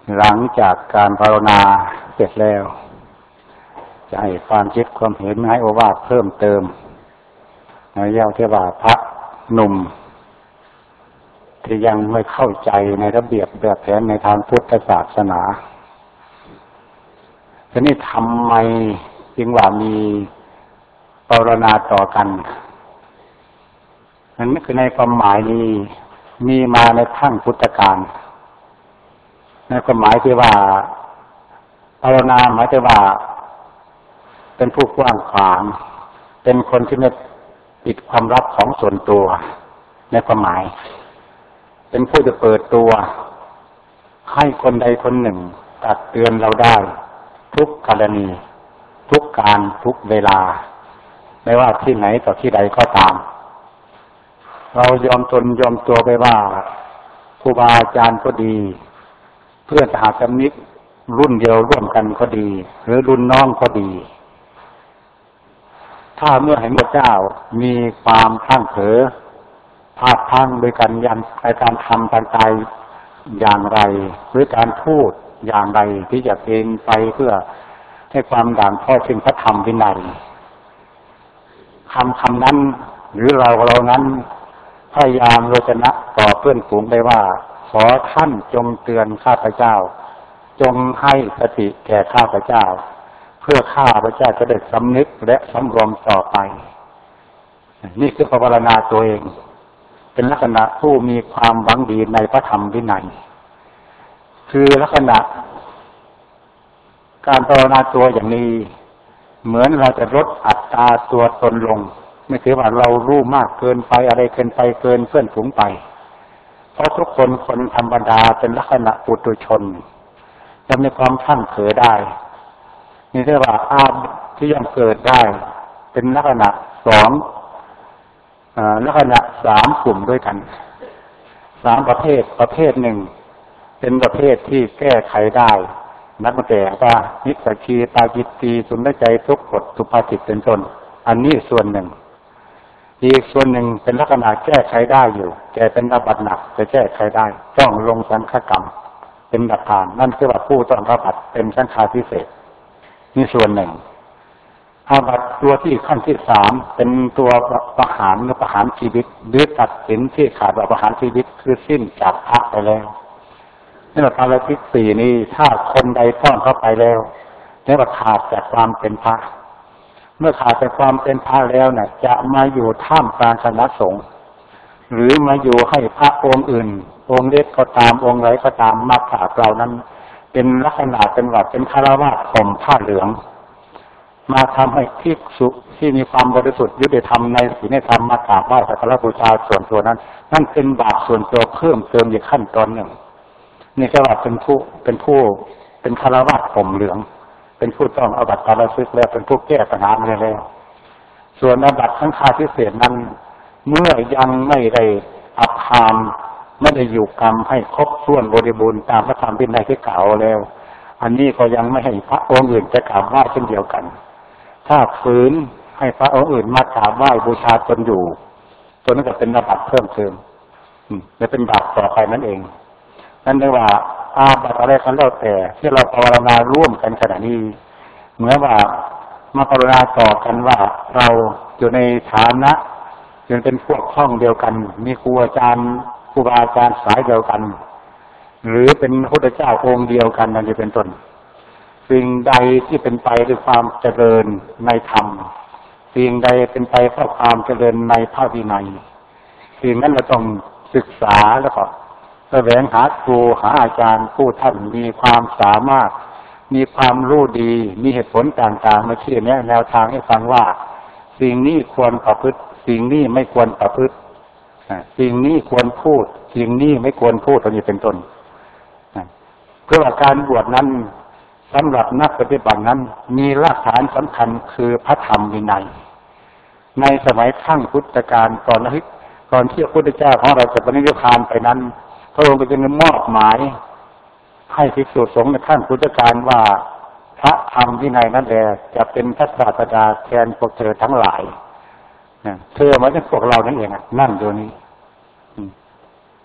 หลังจากการภาวนาเสร็จแล้วจะให้ความคิดความเห็นให้โอวาทเพิ่มเติมในเรื่องที่ว่าพระหนุ่มที่ยังไม่เข้าใจในระเบียบแบบแผนในทางพุทธศาสนาทีนี้ทำไมจึงว่ามีภาวนาต่อกันนั่นคือในความหมายนี้มีมาในขั้งพุทธกาลในความหมายที่ว่าภาวนาหมายถึงว่าเป็นผู้กว้างขวางเป็นคนที่ไม่ปิดความลับของส่วนตัวในความหมายเป็นผู้จะเปิดตัวให้คนใดคนหนึ่งตักเตือนเราได้ทุกกรณีทุกการทุกเวลาไม่ว่าที่ไหนต่อที่ใดก็ตามเรายอมตนยอมตัวไปว่าครูบาอาจารย์ก็ดีเพื่อนสหสมิตรรุ่นเดียวร่วมกันก็ดีหรือรุ่นน้องก็ดีถ้าเมื่อเห็นพระเจ้ามีความพลั้งเผลอพลาดพลั้งโดยการยันในการทำการใจอย่างไรหรือการพูดอย่างไรที่จะเป็นไปเพื่อให้ความด่างพร้อยซึ่งพระธรรมวินัยคำนั้นหรือเรานั้นพยายามโลชนะต่อเพื่อนฝูงไปว่าขอท่านจงเตือนข้าพเจ้าจงให้สติแก่ข้าพเจ้าเพื่อข้าพเจ้าจะได้สำนึกและสำรวมต่อไปนี่คือภาวนาตัวเองเป็นลักษณะผู้มีความหวังดีในพระธรรมวินัยคือลักษณะการภาวนาตัวอย่างนี้เหมือนเราจะลดอัตราตัวตนลงไม่ถือว่าเรารู้มากเกินไปอะไรเกินไปเกินเพื่อนฝูงไปเพราะทุกคนคนธรรมดาเป็นลักษณะปุถุชนจะมีความพลั้งเผลอได้นี่เรียกว่าอาที่ยังเกิดได้เป็นลักษณะลักษณะ3กลุ่มด้วยกัน3ประเภทหนึ่งเป็นประเภทที่แก้ไขได้นักแต่ว่านิสัยชีตาจิตตีสุนทรใจทุกข์กฎสุภาษิตเป็นต้นอันนี้ส่วนหนึ่งอีกส่วนหนึ่งเป็นลักษณะแก้ไขได้อยู่แต่เป็นอาบัติหนักจะแก้ไขได้ต้องลงสังฆกรรมเป็นหลักฐานนั่นคือว่าผู้ต้องอาบัติเป็นสังฆาทิเศษนี่ส่วนหนึ่งอาบัติตัวที่ขั้นที่3เป็นตัวประหารหรือประหารชีวิตหรือตัดสินที่ขาดว่าประหารชีวิตคือสิ้นจากพระไปแล้วนี่แหละปาราชิก4นี้ถ้าคนใดต้องเข้าไปแล้วนี่ว่าขาดจากความเป็นพระเมื่อขาดจากความเป็นพระแล้วเนี่ยจะมาอยู่ท่ามกลางคณะสงฆ์หรือมาอยู่ให้พระองค์อื่นองค์เล็กก็ตามองค์ไหนก็ตามมากราบเรานั้นเป็นลักษณะเป็นว่าเป็นฆราวาสห่มผ้าเหลืองมาทำให้ภิกษุที่มีความบริสุทธิ์ยุติธรรมในศีลในธรรมมากราบไหว้สักการะบูชาส่วนตัวนั้นนั่นเป็นบาปส่วนตัวเพิ่มเติมอีกขั้นตอนหนึ่งนี่ก็ว่าเป็นฆราวาสห่มเหลืองเป็นผู้ต้องอาบัติปาราชิกแล้วเป็นผู้แก้ปัญหามาแล้วส่วนอาบัติสังฆาทิเศษนั้นเมื่อยังไม่ได้อัปทานไม่ได้อยู่กรรมให้ครบถ้วนบริบูรณ์ตามพระธรรมวินัยที่กล่าวแล้วอันนี้ก็ยังไม่ให้พระองค์อื่นจะกราบไหว้เช่นเดียวกันถ้าฝืนให้พระองค์อื่นมากราบไหว้บูชาตนอยู่ตัวนั้นก็เป็นอาบัติเพิ่มเติมและเป็นบาปต่อไปนั่นเองนั่นเรียกว่าอาบัติอะไรกันแล้วแต่ที่เราภาวนาร่วมกันขณะนี้เหมือนว่ามาภาวนาต่อกันว่าเราอยู่ในฐานะยังเป็นพวกห้องเดียวกันมีครูบาอาจารย์สายเดียวกันหรือเป็นพระพุทธเจ้าองค์เดียวกันนั่นจะเป็นต้นสิ่งใดที่เป็นไปด้วยความเจริญในธรรมสิ่งใดเป็นไปเพื่อความเจริญในพระวินัยสิ่งนั้นเราต้องศึกษาแล้วก็แสวงหาครูหาอาจารย์ผู้ท่านมีความสามารถมีความรู้ดีมีเหตุผลต่างๆมาชี้แนะแนวทางให้ฟังว่าสิ่งนี้ควรประพฤติสิ่งนี้ไม่ควรประพฤติสิ่งนี้ควรพูดสิ่งนี้ไม่ควรพูดตรงนี้เป็นต้นเพื่อการบวชนั้นสำหรับนักปฏิบัตินั้นมีรากฐานสำคัญคือพระธรรมวินัยในสมัยขั้งพุทธกาลก่อนที่พระพุทธเจ้าของเราจะปรินิพพานไปนั้นพระองค์ก็จึงมอบหมายให้ภิกษุสงฆ์ในขั้งพุทธกาลว่าพระธรรมวินัยนั่นแหละจะเป็นพระศาสดาแทนพวกเธอทั้งหลายเธอมาจากพวกเรานั่นเองนั่นโดยนี้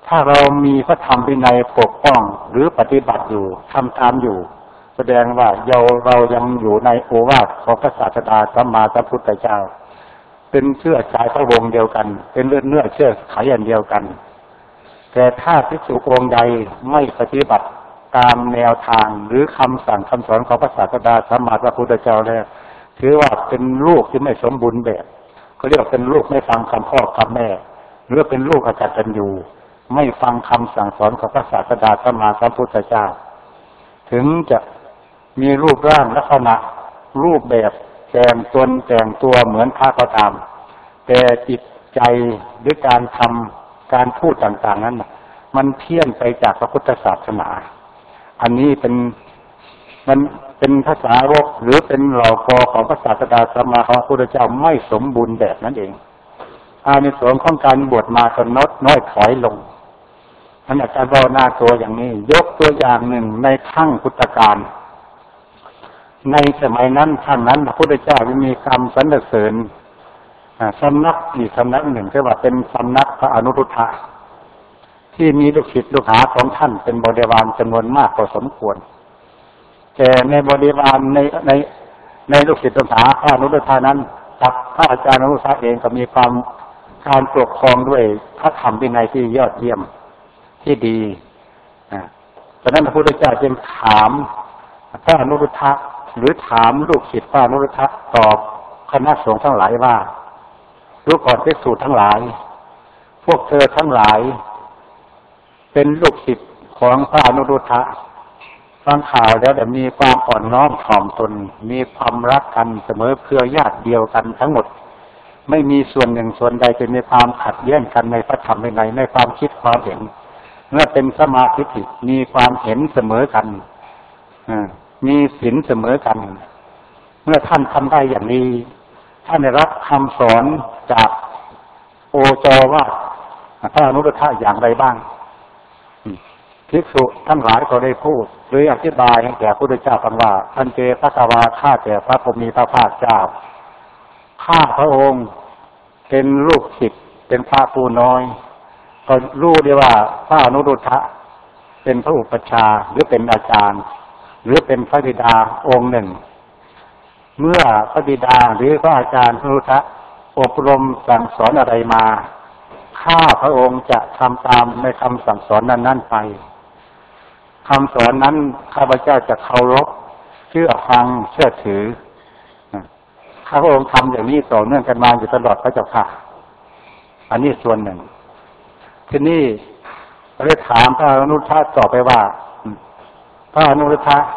ถ้าเรามีพระธรรมวินัยปกป้องหรือปฏิบัติอยู่ทำตามอยู่แสดงว่าเรายังอยู่ในโอวาทของพระศาสดาสัมมาสัมพุทธเจ้าเป็นเชื้อสายพระวงศ์เดียวกันเป็นเลือดเนื้อเชื้อไขอันเดียวกันแต่ถ้าภิกษุองค์ใดไม่ปฏิบัติตามแนวทางหรือคำสั่งคำสอนของพระศาสดาสัมมาสัมพุทธเจ้าแล้วถือว่าเป็นลูกที่ไม่สมบูรณ์แบบเขาเรียกว่าเป็นลูกไม่ฟังคำพ่อคำแม่หรือเป็นลูกอกตัญญูไม่ฟังคำสั่งสอนของพระศาสดาสัมมาสัมพุทธเจ้าถึงจะมีรูปร่างลักษณะรูปแบบแต่งตนแต่งตัวเหมือนพระก็ตามแต่จิตใจหรือการทำการพูดต่างๆนั้นมันเพี้ยนไปจากพระพุทธศาสนาอันนี้มันเป็นภาษาวกหรือเป็นเหล่ากอของพระศาสดาสัมมาสัมพุทธเจ้าไม่สมบูรณ์แบบนั่นเองอานิสงส์ของการบวชมาก็น้อยถอยลงท่านอาจารย์ว่าหน้าตัวอย่างนี้ยกตัวอย่างหนึ่งในขั้งพุทธกาลในสมัยนั้นท่านนั้นพระพุทธเจ้ามีคำสรรเสริญสำนักอีกสำนักหนึ่งก็ว่าเป็นสำนักพระอนุรุทธะที่มีลูกศิษย์ลูกหาของท่านเป็นบริวารจำนวนมากพอสมควรแต่ในบริวารในลูกศิษย์ลูกหาพระอนุรุทธะนั้นกับพระอาจารย์อนุรุทธะเองก็มีความการปกครองด้วยพระธรรมวินัยที่ยอดเยี่ยมที่ดีฉะนั้นพระพุทธเจ้าจึงถามพระอนุรุทธะหรือถามลูกศิษย์พระอนุรุทธะตอบคณะสงฆ์ทั้งหลายว่ารู้ก่อนภิกษุทั้งหลายพวกเธอทั้งหลายเป็นลูกศิษย์ของพระอนุรุทธะฟังข่าวแล้วแต่มีความอ่อนน้อมถ่อมตนมีความรักกันเสมอเพื่อญาติเดียวกันทั้งหมดไม่มีส่วนหนึ่งส่วนใดจะมีความขัดแย้งกันในพระธรรมในความคิดความเห็นเมื่อเป็นสมาธิมีความเห็นเสมอกันมีศีลเสมอกันเมื่อท่านทำได้อย่างนี้ท่านได้รับคำสอนจากโอจว่าพระอนุรุทธะอย่างไรบ้างภิกษุทั้งหลายก็ได้พูดหรืออธิบายให้แก่พระพุทธเจ้าฟังว่าท่านเจพระกวาข้าแต่พระผู้มีพระภาคเจ้าข้าพระองค์เป็นลูกศิษย์เป็นพระผู้น้อยก็รู้ได้ว่าพระอนุรุทธะเป็นพระอุปัชฌาย์หรือเป็นอาจารย์หรือเป็นพระบิดาองค์หนึ่งเมื่อพระบิดาหรือพระอาจารย์พระอนุรุทธะอบรมสั่งสอนอะไรมาข้าพระองค์จะทำตามในคำสั่งสอนนั้นๆไปคำสอนนั้นข้าพเจ้าจะเคารพเชื่อฟังเชื่อถือข้าพระองค์ทำอย่างนี้ต่อเนื่องกันมาอยู่ตลอดพระเจ้าค่ะอันนี้ส่วนหนึ่งทีนี้เราได้ถามพระอนุรุทธะต่อไปว่าพระอนุรุทธะ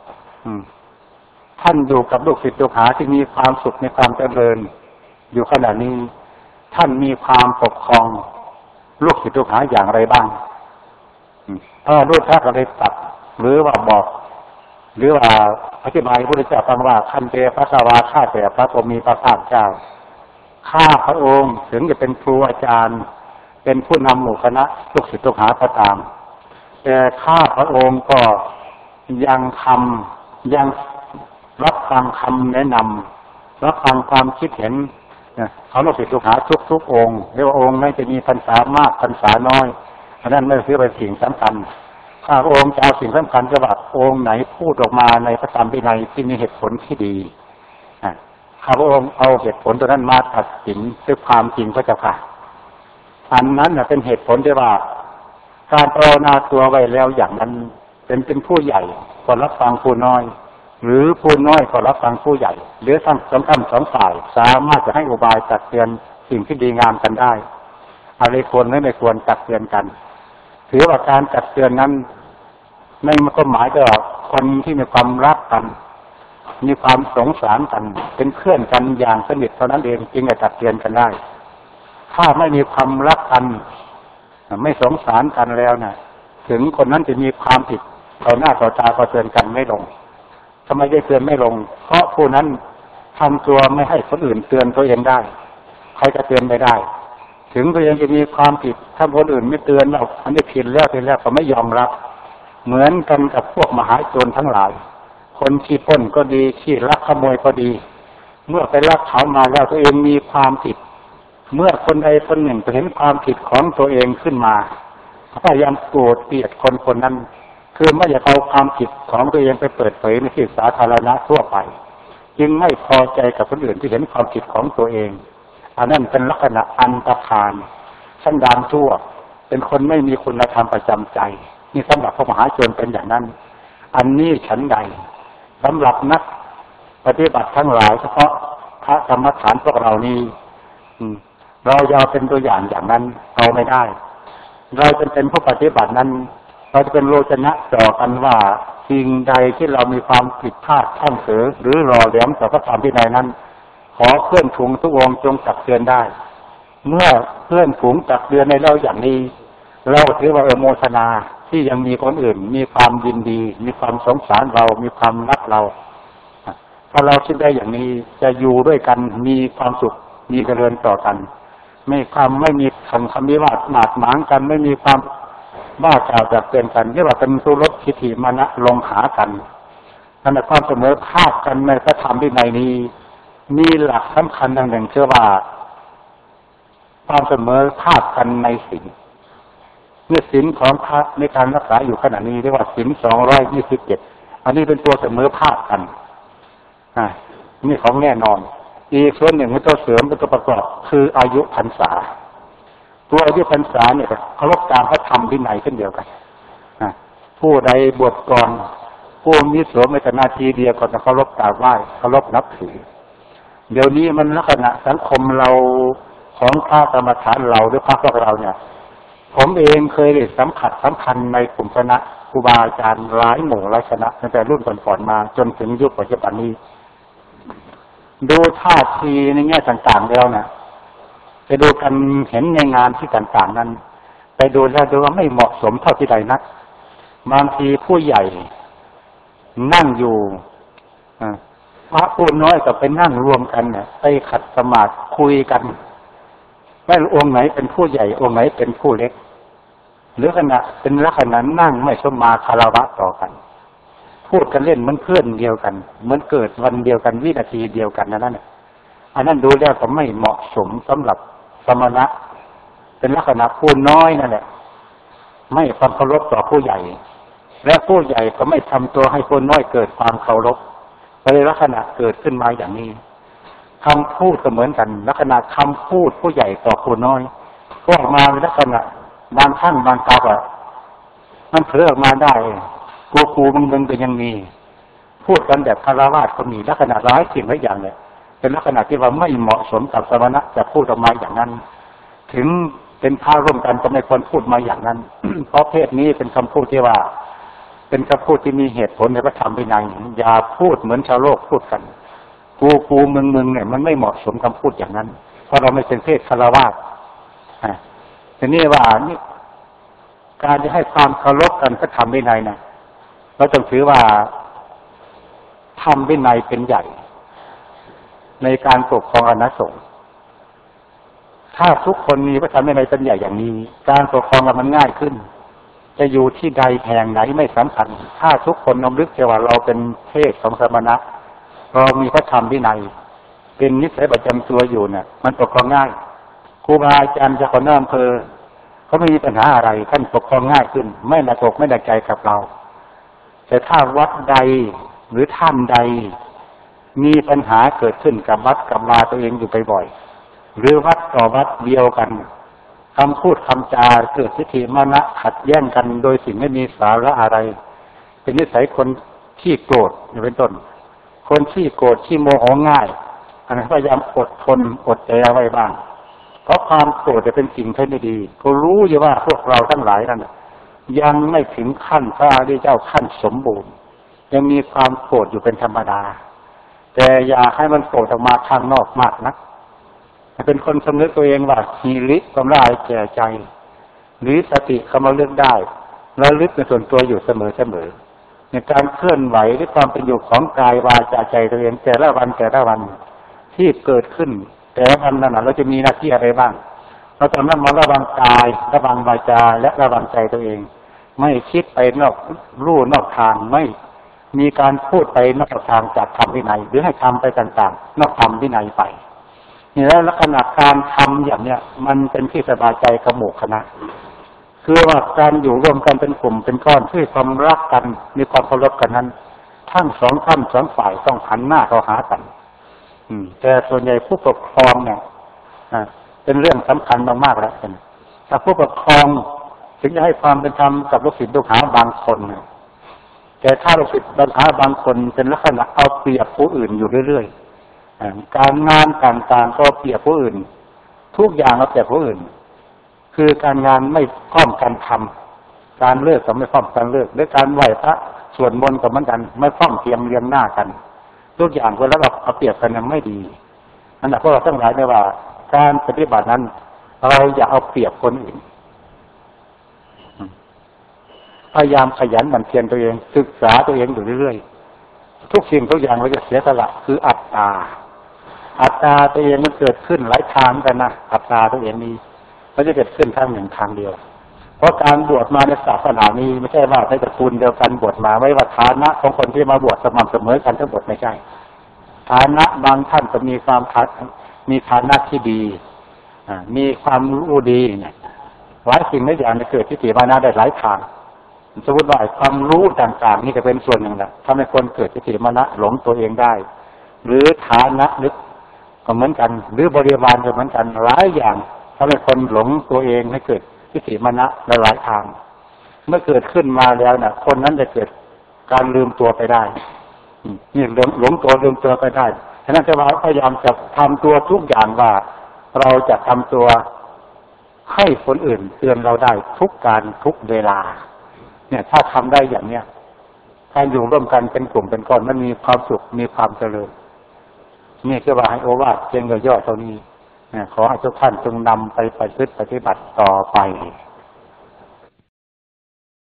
ท่านอยู่กับลูกศิษย์ลูกหาที่มีความสุขในความเจริญอยู่ขณะนี้ท่านมีความปกครองลูกศิษย์ลูกหาอย่างไรบ้างพระอนุรุทธะก็เลยตรัสหรือว่าบอกหรือว่าอธิบายพระพุทธเจ้าฟังว่าคันเตพระสวาข้าแต่พระผู้มีพระภาคเจ้าข้าพระองค์ถึงจะเป็นครูอาจารย์เป็นผู้นำหมู่คณะลูกศิษย์ลูกหาก็ตามแต่ข้าพระองค์ก็ยังรับฟังคำแนะนำรับฟังความคิดเห็นเขาลูกศิษย์ลูกหาทุกองค์ไม่ว่าองค์ไม่จะมีพรรษามากพรรษาน้อยอันนั้นไม่ถือเป็นสิ่งสำคัญข้าพระองค์จะเอาสิ่งสำคัญจะว่าองค์ไหนพูดออกมาในพระธรรมวินัยที่มีเหตุผลที่ดีข้าพระองค์เอาเหตุผลตัวนั้นมาตัดสินด้วยความจริงพระเจ้าค่ะอันนั้นเป็นเหตุผลที่ว่าการภาวนาตัวไว้แล้วอย่างนั้นเป็นผู้ใหญ่ก็รับฟังผู้น้อยหรือผู้น้อยก็รับฟังผู้ใหญ่หรือทั้งสองฝ่ายสามารถจะให้อุบายตักเตือนสิ่งที่ดีงามกันได้อะไรควรไม่ควรตักเตือนกันถือว่าการตักเตือนนั้นไม่ก็หมายถึงคนที่มีความรักกันมีความสงสารกันเป็นเพื่อนกันอย่างสนิทเท่านั้นเองจึงจะตักเตือนกันได้ถ้าไม่มีความรักกันไม่สงสารกันแล้วนะถึงคนนั้นจะมีความผิดต่อหน้าต่อตาก็เตือนกันไม่ลงทำไมได้เตือนไม่ลงเพราะผู้นั้นทำตัวไม่ให้คนอื่นเตือนตัวเองได้ใครจะเตือนไม่ได้ถึงตัวเองจะมีความผิดถ้าคนอื่นไม่เตือนเราอันนี้ผิดแล้วก็ไม่ยอมรับเหมือนกันกับพวกมหาโจรทั้งหลายคนขี้ปล้นก็ดีขี้ลักขโมยก็ดีเมื่อไปลักเขามาแล้วตัวเองมีความผิดเมื่อคนใดคนหนึ่งเห็นความผิดของตัวเองขึ้นมาพยายามโกรธเกลียดคนคนนั้นคือไม่อยากเอาความผิดของตัวเองไปเปิดเผยในที่สาธารณะทั่วไปจึงไม่พอใจกับคนอื่นที่เห็นความผิดของตัวเองอันนั้นเป็นลักษณะอันตรธานสันดานชั่วเป็นคนไม่มีคุณธรรมประจำใจนี่สำหรับพระมหาชนเป็นอย่างนั้นอันนี้ฉันใดสำหรับนักปฏิบัติทั้งหลายเฉพาะพระกรรมฐานพวกเรานี้เราจะเอาเป็นตัวอย่างอย่างนั้นเอาไม่ได้เราจะเป็นผู้ปฏิบัตินั้นเราจะเป็นโลจนะต่อกันว่าสิ่งใดที่เรามีความผิดพลาดท่านเสือหรือหล่อแหลมต่อพระธรรมวินัยนั้นขอเพื่อนฝูงทุกองค์จงตักเตือนได้เมื่อเพื่อนฝูงตักเตือนในเราอย่างนี้เราถือว่าโมทนาที่ยังมีคนอื่นมีความยินดีมีความสงสารเรามีความรักเราถ้าเราคิดได้อย่างนี้จะอยู่ด้วยกันมีความสุขมีเจริญต่อกันไม่มีคำวิวาทหมาดหมางกันไม่มีความบ้ากล่าวจากเตือนกันที่ว่าเป็นสุรสทิฏฐิมานะลงหากันนั่นแหละความเสมอภาคกันในพระธรรมวินัยนี้มีหลักสำคัญดังหนึ่งเชื่อว่าความเสมอภาคกันในศีลเมื่อศีลของพระในการรักษาอยู่ขณะนี้เรียกว่าศีล227อันนี้เป็นตัวเสมอภาคกันนี่ของแน่นอนอีกส่วนหนึ่งเป็นตัวเสริมเป็นตัวประกอบคืออายุพรรษาตัวอายุพรรษาเนี่ยเคารพตามพระธรรมวินัยเช่นเดียวกันผู้ใดบวชก่อนผู้มีโสมในนาทีเดียวก่อนจะเคารพกราบไหว้เคารพนับถือเดี๋ยวนี้มันลักษณะสังคมเราของพระกรรมฐานเราหรือพระพวกเราเนี่ยผมเองเคยได้สัมพันธ์ในกลุ่มคณะครูบาอาจารย์หลายหมู่หลายคณะตั้งแต่รุ่นก่อนๆมาจนถึงยุคปัจจุบันนี้ดูท่าทีในแง่ต่างๆแล้วนะไปดูกันเห็นในงานที่ต่างๆนั้นไปดูแล้วดูว่าไม่เหมาะสมเท่าที่ใดนักบางทีผู้ใหญ่นั่งอยู่พระผู้น้อยก็ไปนั่งรวมกันเนี่ยไปขัดสมาธิคุยกันไม่รู้องค์ไหนเป็นผู้ใหญ่องค์ไหนเป็นผู้เล็กหรือขณะเป็นลักษณะนั่งไม่สมาคารวะต่อกันพูดกันเล่นเหมือนเพื่อนเดียวกันเหมือนเกิดวันเดียวกันวินาทีเดียวกันนั่นน่ะอันนั้นดูแล้วก็ไม่เหมาะสมสำหรับสมณะเป็นลักษณะผู้น้อยนั่นแหละไม่ความเคารพต่อผู้ใหญ่และผู้ใหญ่ก็ไม่ทำตัวให้ผู้น้อยเกิดความเคารพเลยลักษณะเกิดขึ้นมาอย่างนี้คำพูดก็เหมือนกันลักษณะคำพูดผู้ใหญ่ต่อผู้น้อยก็ออกมาเป็นลักษณะบางครั้งบางคราวอ่ะมันเผลอออกมาได้กูมึงก็ยังมีพูดกันแบบคารวะก็มีลักษณะร้ายสิ่งหลายอย่างเนี่ยเป็นลักษณะที่ว่าไม่เหมาะสมกับสมณะจะพูดออกมาอย่างนั้นถึงเป็นพระร่วมกันก็ไม่ควรพูดมาอย่างนั้น เพราะเพศนี้เป็นคำพูดที่ว่าเป็นคำพูดที่มีเหตุผลในพระธรรมวินัยอย่าพูดเหมือนชาวโลกพูดกันกูมึงเนี่ยมันไม่เหมาะสมคำพูดอย่างนั้นเพราะเราไม่เป็นเพศคารวะทีนี้ว่านี่การจะให้ความเคารพกันพระธรรมวินัยนะเราต้องถือว่าธรรมวินัยเป็นใหญ่ในการปกครองคณะสงฆ์ถ้าทุกคนมีพระธรรมวินัยเป็นใหญ่อย่างนี้การปกครองมันง่ายขึ้นจะอยู่ที่ใดแห่งไหนไม่สำคัญถ้าทุกคนน้อมนึกว่าเราเป็นเพศของสมณะเรามีพระธรรมวินัยเป็นนิสัยประจำตัวอยู่เนี่ยมันปกครองง่ายครูบาอาจารย์เจ้าคณะอำเภอเขาไม่มีปัญหาอะไรท่านปกครองง่ายขึ้นไม่หนักอกไม่หนักใจกับเราแต่ถ้าวัดใดหรือท่านใดมีปัญหาเกิดขึ้นกับวัดกับวาตัวเองอยู่บ่อยๆหรือวัดต่อวัดเดียวกันคำพูดคำจาเกิดทิฏฐิมานะขัดแย้งกันโดยสิ่งไม่มีสาระอะไรเป็นนิสัยคนขี้โกรธอย่างเป็นต้นคนขี้โกรธขี้โมโหง่ายอันนั้นพยายามอดทนอดใจเอาไว้บ้างเพราะความโกรธจะเป็นสิ่งที่ไม่ดีก็รู้อยู่ว่าพวกเราทั้งหลายนั่นยังไม่ถึงขั้นพระอริยเจ้าขั้นสมบูรณ์ยังมีความโกรธอยู่เป็นธรรมดาแต่อย่าให้มันโกรธออกมาข้างนอกมากนักเป็นคนสำนึกตัวเองว่าหิริความละอายแก่ใจหรือสติเข้ามาเลือกได้แล้วลึกในส่วนตัวอยู่เสมอในการเคลื่อนไหวหรือความเป็นอยู่ของกายวาจาใจตัวเองแต่ละวันที่เกิดขึ้นแต่ละวันนั้นเราจะมีหน้าที่อะไรบ้างเราต้องระวังกายระวังวาจาและระวังใจตัวเองไม่คิดไปนอกทางไม่มีการพูดไปนอกทางจากธรรมวินัยหรือให้ทำไปต่างๆนอกธรรมวินัยไปนี่แล้วลักษณะการทำอย่างเนี้ยมันเป็นที่สบายใจกับหมู่คณะคือว่าการอยู่ร่วมกันเป็นกลุ่มเป็นก้อนที่ความรักกันมีความเคารพกันนั้นทั้งสองท่านสองฝ่ายต้องหันหน้าเข้าหากันแต่ส่วนใหญ่ผู้ปกครองเนี่ยเป็นเรื่องสำคัญมากๆแล้วถ้าผู้ปกครองถึงจะให้ความเป็นธรรมกับลูกศิษย์ลูกหาบางคนแต่ถ้าลูกศิษย์ลูกหาบางคนเป็นลักษณะเอาเปรียบผู้อื่นอยู่เรื่อยๆการงานต่างๆก็เปรียบผู้อื่นทุกอย่างเอาเปรียบผู้อื่นคือการงานไม่พร้อมกันทำการเลิกก็ไม่พร้อมกันเลิกหรือการไหว้พระสวดมนต์ก็เหมือนกันไม่พร้อมเตรียมเรียงหน้ากันทุกอย่างเวลาเราเอาเปรียบกันไม่ดีนั่นแหละพวกเราทั้งหลายเนี่ยว่าการปฏิบัตินั้นเราอย่าเอาเปรียบคนอื่นพยายามขยันหมั่นเพียรตัวเองศึกษาตัวเองอยู่เรื่อยๆทุกสิ่งทุกอย่างเราจะเสียสละคืออัตตาตัวเองมันเกิดขึ้นหลายทางกันนะอัตตาตัวเองนี้ไม่จะเกิดขึ้นทางหนึ่งทางเดียวเพราะการบวชมาในศาสนานี้ไม่ใช่ว่าในตระกูลเดียวกันบวชมาไม่ว่าฐานะของคนที่มาบวชสม่ำเสมอกันทั้งหมดไม่ใช่ฐานะบางท่านก็มีความมีฐานะที่ดีมีความรู้ดีเนี่ยหลายสิ่งหลายอย่างจะเกิดทิฏฐิมานะได้หลายทางสมมติว่าความรู้ต่างๆนี่จะเป็นส่วนหนึ่งแหละทำให้คนเกิดทิฏฐิมานะหลงตัวเองได้หรือฐานะลึกก็เหมือนกันหรือบริวารก็เหมือนกันหลายอย่างทำให้คนหลงตัวเองให้เกิดทิฏฐิมานะหลายทางเมื่อเกิดขึ้นมาแล้วน่ะคนนั้นจะเกิดการลืมตัวไปได้นี่หลงตัวลืมตัวไปได้ฉะนั้นจะพยายามจะทำตัวทุกอย่างว่าเราจะทำตัวให้คนอื่นเตือนเราได้ทุกการทุกเวลาเนี่ยถ้าทำได้อย่างเนี้ยการอยู่ร่วมกันเป็นกลุ่มเป็นก้อนมันมีความสุขมีความเจริญนี่คือว่าให้โอวาทเพียงย่อๆเท่านี้ขอให้ทุกท่านจงนำไปปฏิบัติต่อไป